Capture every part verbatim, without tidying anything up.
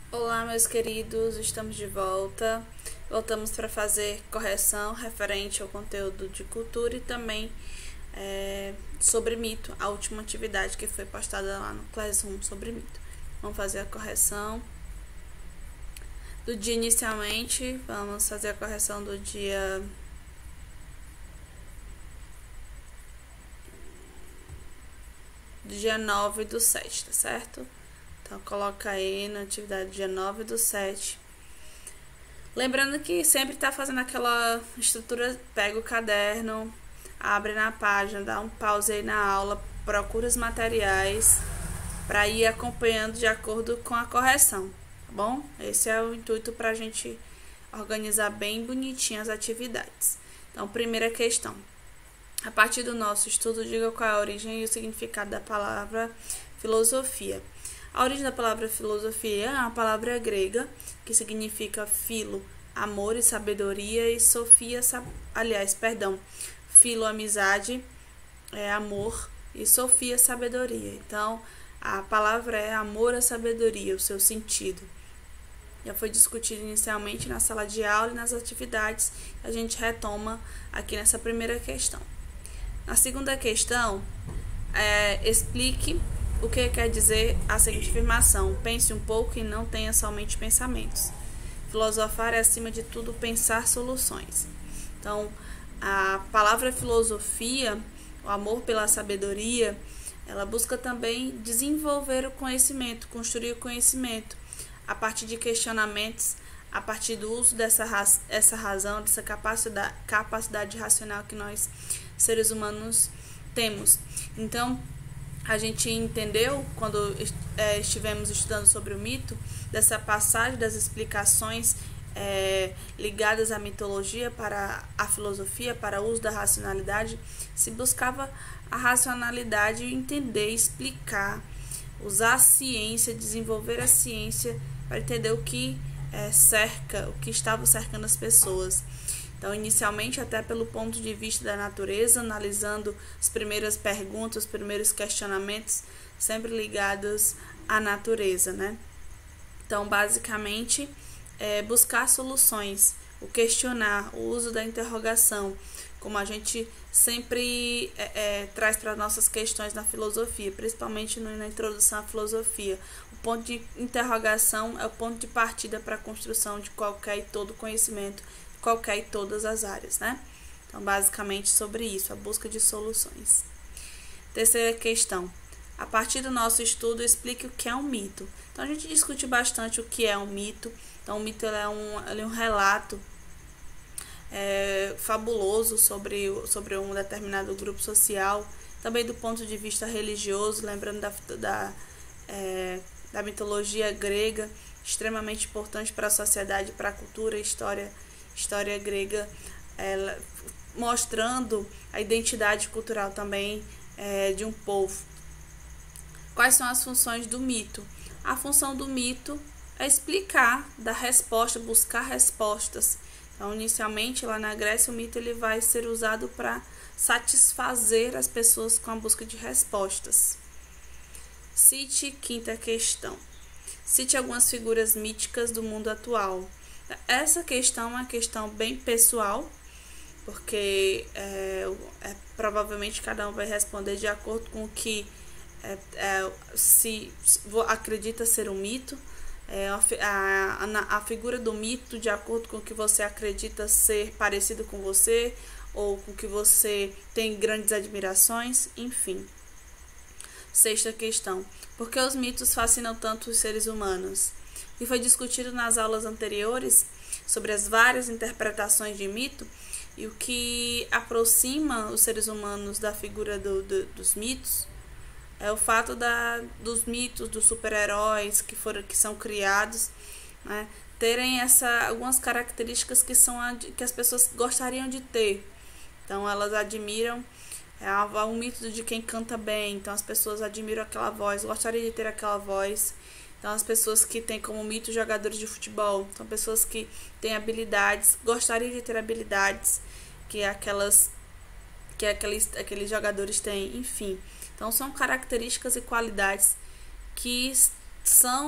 Olá, meus queridos, estamos de volta. Voltamos para fazer correção referente ao conteúdo de cultura e também é, sobre mito, a última atividade que foi postada lá no Classroom sobre mito. Vamos fazer a correção do dia inicialmente. Vamos fazer a correção do dia do dia nove do sete, tá certo? Então, coloca aí na atividade dia nove do sete. Lembrando que sempre tá fazendo aquela estrutura, pega o caderno, abre na página, dá um pause aí na aula, procura os materiais para ir acompanhando de acordo com a correção, tá bom? Esse é o intuito para a gente organizar bem bonitinho as atividades. Então, primeira questão. A partir do nosso estudo, diga qual é a origem e o significado da palavra filosofia. A origem da palavra filosofia é uma palavra grega que significa filo, amor e sabedoria, e sofia, aliás, perdão, filo, amizade, é amor, e sofia, sabedoria. Então, a palavra é amor à sabedoria, o seu sentido. Já foi discutido inicialmente na sala de aula e nas atividades. A gente retoma aqui nessa primeira questão. Na segunda questão, é, explique o que quer dizer a seguinte afirmação: pense um pouco e não tenha somente pensamentos. Filosofar é, acima de tudo, pensar soluções. Então, a palavra filosofia, o amor pela sabedoria, ela busca também desenvolver o conhecimento, construir o conhecimento a partir de questionamentos, a partir do uso dessa raz, essa razão, dessa capacidade, capacidade racional que nós, seres humanos, temos. Então, a gente entendeu, quando é, estivemos estudando sobre o mito, dessa passagem das explicações é, ligadas à mitologia para a filosofia, para o uso da racionalidade, se buscava a racionalidade, entender, explicar, usar a ciência, desenvolver a ciência para entender o que é, cerca, o que estava cercando as pessoas. Então, inicialmente, até pelo ponto de vista da natureza, analisando as primeiras perguntas, os primeiros questionamentos, sempre ligados à natureza, né? Então, basicamente, é buscar soluções, o questionar, o uso da interrogação, como a gente sempre é, é, traz para nossas questões na filosofia, principalmente na introdução à filosofia. O ponto de interrogação é o ponto de partida para a construção de qualquer e todo conhecimento, qualquer e todas as áreas, né? Então, basicamente sobre isso, a busca de soluções. Terceira questão. A partir do nosso estudo, explique o que é um mito. Então, a gente discute bastante o que é um mito. Então, o mito é um, ele é um relato é, fabuloso sobre, sobre um determinado grupo social. Também do ponto de vista religioso, lembrando da, da, é, da mitologia grega, extremamente importante para a sociedade, para a cultura e história história grega, ela, mostrando a identidade cultural também é, de um povo. Quais são as funções do mito? A função do mito é explicar, dar resposta, buscar respostas. Então, inicialmente, lá na Grécia, o mito ele vai ser usado para satisfazer as pessoas com a busca de respostas. Cite quinta questão. Cite algumas figuras míticas do mundo atual. Essa questão é uma questão bem pessoal, porque é, é, provavelmente cada um vai responder de acordo com o que é, é, se, se acredita ser um mito, é, a, a, a figura do mito de acordo com o que você acredita ser parecido com você, ou com o que você tem grandes admirações, enfim. Sexta questão. Por que os mitos fascinam tanto os seres humanos? E foi discutido nas aulas anteriores sobre as várias interpretações de mito e o que aproxima os seres humanos da figura do, do, dos mitos é o fato da, dos mitos, dos super-heróis que, foram, que são criados, né, terem essa, algumas características que, são a, que as pessoas gostariam de ter. Então, elas admiram é um mito de quem canta bem, então as pessoas admiram aquela voz, gostariam de ter aquela voz. Então, as pessoas que têm como mito jogadores de futebol, são pessoas que têm habilidades, gostariam de ter habilidades que aquelas que aqueles, aqueles jogadores têm, enfim. Então, são características e qualidades que são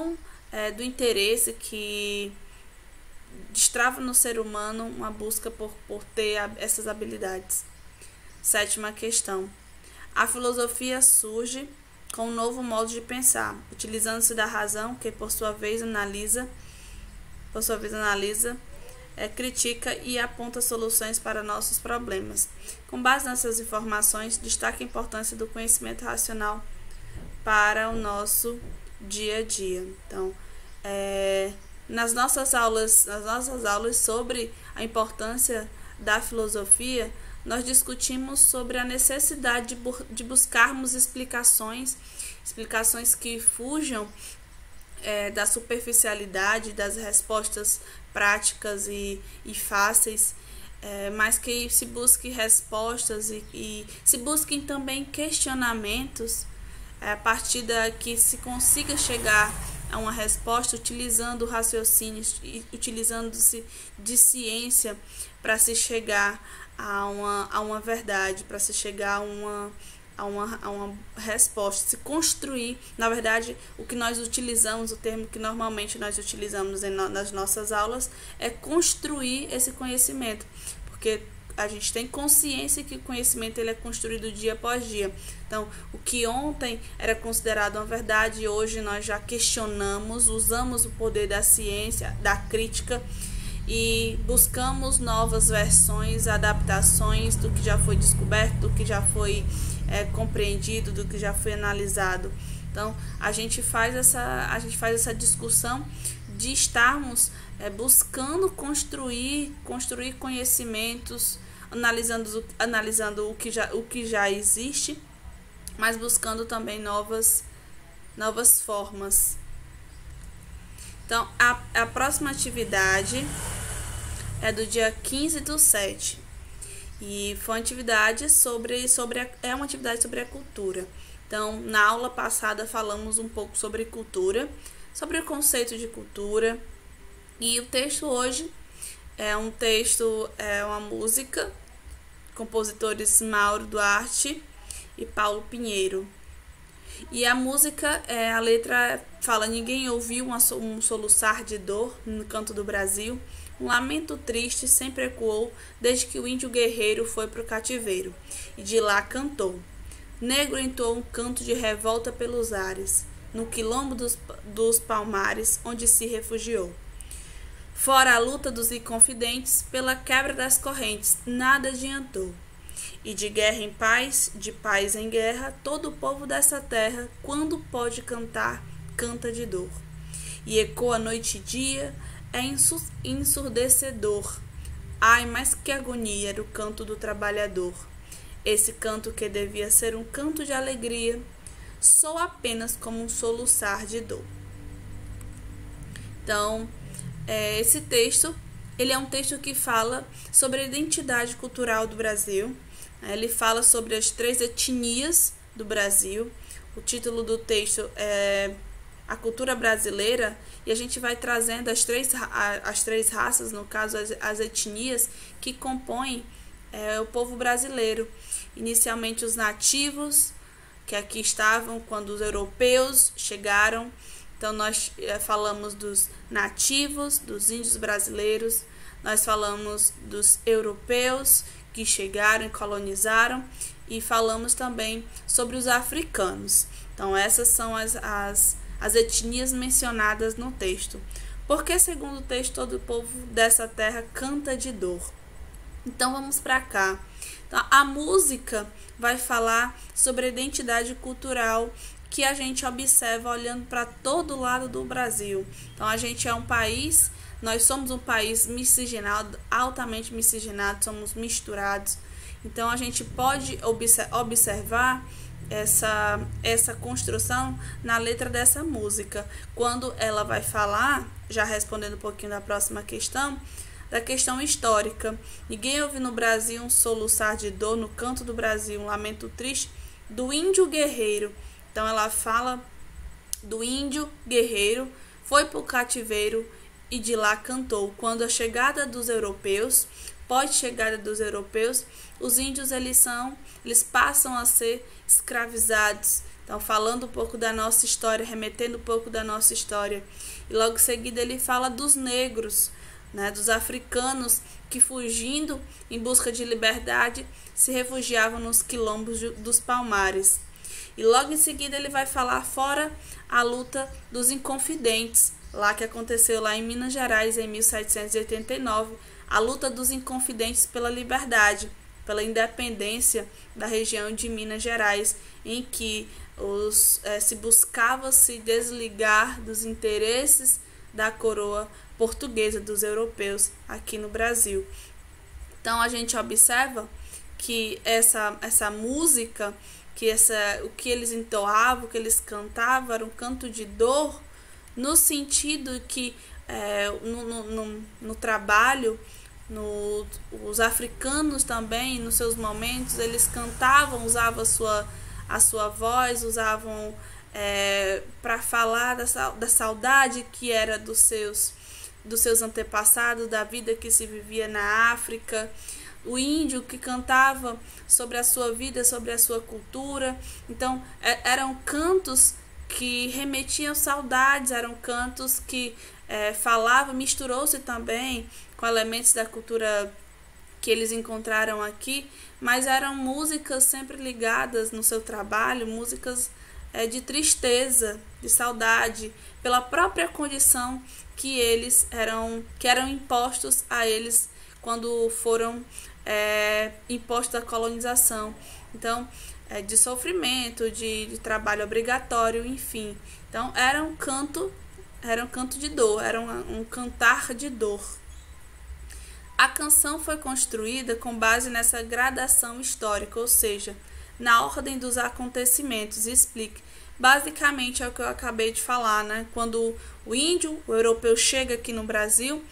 é, do interesse que destrava no ser humano uma busca por, por ter essas habilidades. Sétima questão. A filosofia surge com um novo modo de pensar, utilizando-se da razão, que por sua vez analisa, por sua vez analisa, é, critica e aponta soluções para nossos problemas. Com base nessas informações, destaca a importância do conhecimento racional para o nosso dia a dia. Então, é, nas nossas aulas, nas nossas aulas sobre a importância da filosofia, nós discutimos sobre a necessidade de, bu de buscarmos explicações, explicações que fujam é, da superficialidade, das respostas práticas e, e fáceis, é, mas que se busque respostas e, e se busquem também questionamentos, é, a partir da que se consiga chegar a uma resposta utilizando raciocínios e utilizando-se de ciência para se chegar a uma, a uma verdade, para se chegar a uma, a, uma, a uma resposta, se construir. Na verdade, o que nós utilizamos, o termo que normalmente nós utilizamos em no, nas nossas aulas é construir esse conhecimento, porque a gente tem consciência que o conhecimento ele é construído dia após dia. Então, o que ontem era considerado uma verdade, hoje nós já questionamos, usamos o poder da ciência, da crítica, e buscamos novas versões, adaptações do que já foi descoberto, do que já foi é, compreendido, do que já foi analisado. Então, a gente faz essa, a gente faz essa discussão de estarmos é, buscando construir, construir conhecimentos, analisando, analisando o, que já, o que já existe, mas buscando também novas, novas formas. Então, a, a próxima atividade é do dia quinze do sete. E foi uma atividade sobre, sobre a, é uma atividade sobre a cultura. Então, na aula passada falamos um pouco sobre cultura, sobre o conceito de cultura. E o texto hoje é um texto, é uma música, compositores Mauro Duarte e Paulo Pinheiro. E a música, é, a letra fala: ninguém ouviu uma, um soluçar de dor no canto do Brasil, um lamento triste sempre ecoou desde que o índio guerreiro foi pro cativeiro, e de lá cantou. Negro entoou um canto de revolta pelos ares, no quilombo dos, dos palmares, onde se refugiou. Fora a luta dos inconfidentes, pela quebra das correntes, nada adiantou. E de guerra em paz, de paz em guerra, todo o povo dessa terra, quando pode cantar, canta de dor. E ecoa noite e dia, é ensurdecedor. Ai, mas que agonia era o canto do trabalhador. Esse canto que devia ser um canto de alegria, soa apenas como um soluçar de dor. Então, é, esse texto, ele é um texto que fala sobre a identidade cultural do Brasil. Ele fala sobre as três etnias do Brasil. O título do texto é A Cultura Brasileira, e a gente vai trazendo as três, as três raças, no caso as, as etnias, que compõem é, o povo brasileiro. Inicialmente os nativos, que aqui estavam quando os europeus chegaram. Então nós é, falamos dos nativos, dos índios brasileiros, nós falamos dos europeus, que chegaram e colonizaram, e falamos também sobre os africanos. Então, essas são as, as, as etnias mencionadas no texto. Porque, segundo o texto, todo o povo dessa terra canta de dor. Então, vamos para cá. Então, a música vai falar sobre a identidade cultural que a gente observa olhando para todo lado do Brasil. Então, a gente é um país... Nós somos um país miscigenado, altamente miscigenado, somos misturados. Então, a gente pode observar essa, essa construção na letra dessa música. Quando ela vai falar, já respondendo um pouquinho da próxima questão, da questão histórica. Ninguém ouve no Brasil um soluçar de dor, no canto do Brasil, um lamento triste do índio guerreiro. Então, ela fala do índio guerreiro, foi para o cativeiro, e de lá cantou. Quando a chegada dos europeus após a chegada dos europeus, os índios eles são, eles passam a ser escravizados. Então, falando um pouco da nossa história, remetendo um pouco da nossa história. E logo em seguida ele fala dos negros, né, dos africanos que, fugindo em busca de liberdade, se refugiavam nos quilombos dos Palmares. E logo em seguida ele vai falar fora a luta dos Inconfidentes, lá que aconteceu lá em Minas Gerais em mil setecentos e oitenta e nove, a luta dos Inconfidentes pela liberdade, pela independência da região de Minas Gerais, em que os, eh, se buscava se desligar dos interesses da coroa portuguesa, dos europeus aqui no Brasil. Então a gente observa que essa, essa música, que essa, o que eles entoavam, o que eles cantavam, era um canto de dor, no sentido que é, no, no, no, no trabalho, no, os africanos também, nos seus momentos, eles cantavam, usavam a sua, a sua voz, usavam é, para falar da, da saudade que era dos seus, dos seus antepassados, da vida que se vivia na África. O índio que cantava sobre a sua vida, sobre a sua cultura. Então, eram cantos que remetiam saudades, eram cantos que é, falavam, misturou-se também com elementos da cultura que eles encontraram aqui, mas eram músicas sempre ligadas no seu trabalho, músicas é, de tristeza, de saudade, pela própria condição que eles eram, que eram impostos a eles quando foram é, impostos a colonização. Então, é, de sofrimento, de, de trabalho obrigatório, enfim. Então, era um canto, era um canto de dor, era um, um cantar de dor. A canção foi construída com base nessa gradação histórica, ou seja, na ordem dos acontecimentos. Explique. Basicamente é o que eu acabei de falar, né? Quando o índio, o europeu, chega aqui no Brasil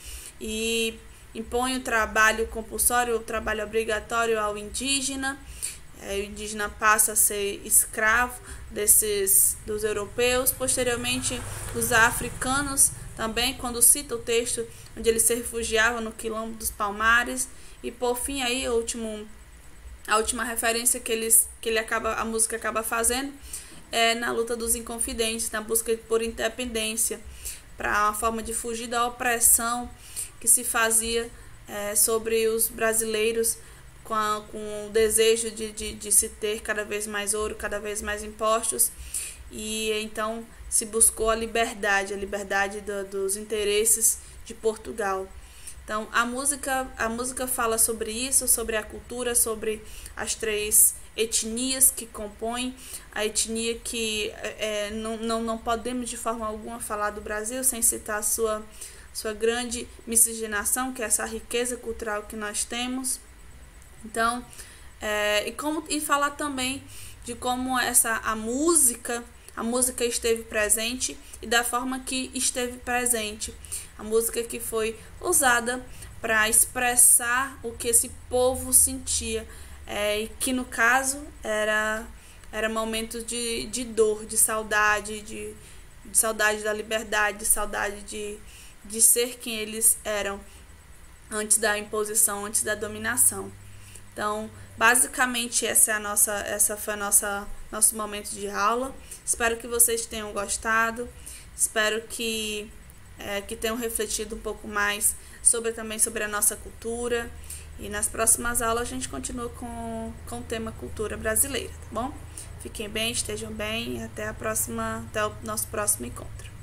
e impõe o trabalho compulsório, o trabalho obrigatório ao indígena, é, o indígena passa a ser escravo desses dos europeus. Posteriormente, os africanos também, quando cita o texto onde eles se refugiavam no quilombo dos Palmares. E por fim, aí, o último, a última referência que, eles, que ele acaba, a música acaba fazendo é na luta dos Inconfidentes, na busca por independência, para uma forma de fugir da opressão que se fazia é, sobre os brasileiros, com, a, com o desejo de, de, de se ter cada vez mais ouro, cada vez mais impostos. E então se buscou a liberdade, a liberdade do, dos interesses de Portugal. Então a música, a música fala sobre isso, sobre a cultura, sobre as três etnias que compõem a etnia que é, não, não, não podemos de forma alguma falar do Brasil sem citar a sua, sua grande miscigenação, que é essa riqueza cultural que nós temos. Então, é, e, como, e falar também de como essa, a música, a música esteve presente e da forma que esteve presente. A música que foi usada para expressar o que esse povo sentia, é, e que no caso era, era momentos de, de dor, de saudade, de, de saudade da liberdade, de saudade de, de ser quem eles eram antes da imposição, antes da dominação. Então, basicamente, essa é a nossa, essa foi a nossa, nosso momento de aula. Espero que vocês tenham gostado. Espero que, é, que tenham refletido um pouco mais sobre também sobre a nossa cultura. E nas próximas aulas a gente continua com, com o tema cultura brasileira, tá bom? Fiquem bem, estejam bem e até a próxima, até o nosso próximo encontro.